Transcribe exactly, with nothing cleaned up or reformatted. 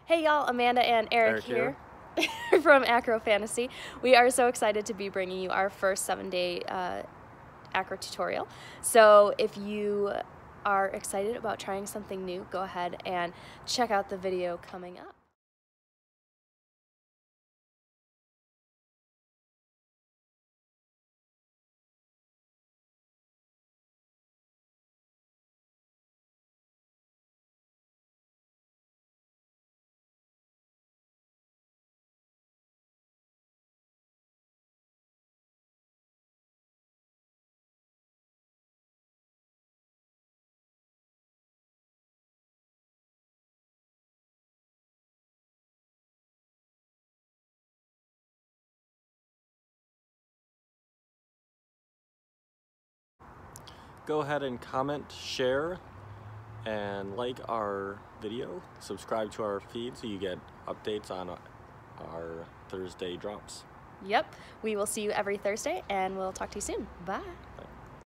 Hey y'all, Amanda and Eric, Eric here, here. from Acro Fantasy. We are so excited to be bringing you our first seven-day uh, acro tutorial. So if you are excited about trying something new, go ahead and check out the video coming up. Go ahead and comment, share, and like our video. Subscribe to our feed so you get updates on our Thursday drops. Yep, we will see you every Thursday and we'll talk to you soon. Bye.